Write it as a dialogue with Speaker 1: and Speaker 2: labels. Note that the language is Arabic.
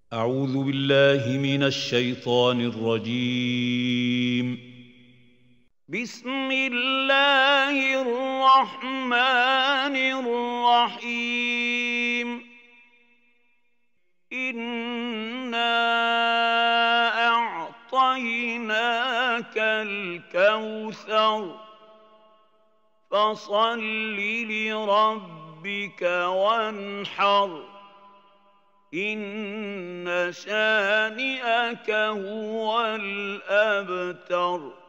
Speaker 1: أعوذ بالله من الشيطان الرجيم.
Speaker 2: بسم الله الرحمن الرحيم. إنا أعطيناك الكوثر فصل لربك وانحر إن شانئك هو الأبتر.